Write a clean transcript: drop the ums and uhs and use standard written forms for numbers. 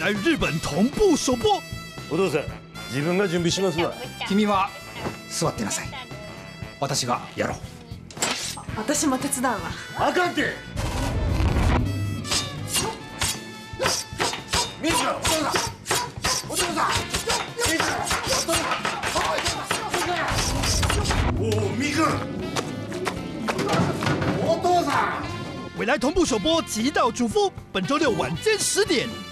来日本同步首播。 お父さん、自分が準備しますわ。 君は座ってなさい。私がやろう。 私も手伝うわ。 あかんて。みずから、お父さん、みずから、おお、みくん。 未来同步首播《极道主夫》，本周六晚间10点。